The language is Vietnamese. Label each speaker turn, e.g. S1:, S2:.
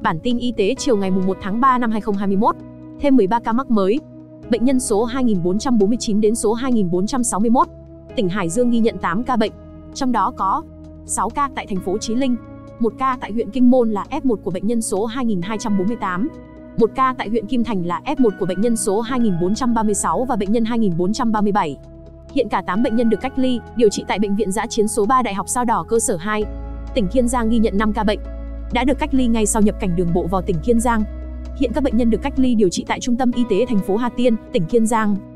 S1: Bản tin y tế chiều ngày 1 tháng 3 năm 2021. Thêm 13 ca mắc mới. Bệnh nhân số 2449 đến số 2461. Tỉnh Hải Dương ghi nhận 8 ca bệnh. Trong đó có 6 ca tại thành phố Chí Linh, 1 ca tại huyện Kinh Môn là F1 của bệnh nhân số 2248. 1 ca tại huyện Kim Thành là F1 của bệnh nhân số 2436 và bệnh nhân 2437. Hiện cả 8 bệnh nhân được cách ly, điều trị tại Bệnh viện Dã chiến số 3 Đại học Sao Đỏ cơ sở 2. Tỉnh Kiên Giang ghi nhận 5 ca bệnh, đã được cách ly ngay sau nhập cảnh đường bộ vào tỉnh Kiên Giang. Hiện các bệnh nhân được cách ly điều trị tại Trung tâm Y tế thành phố Hà Tiên, tỉnh Kiên Giang.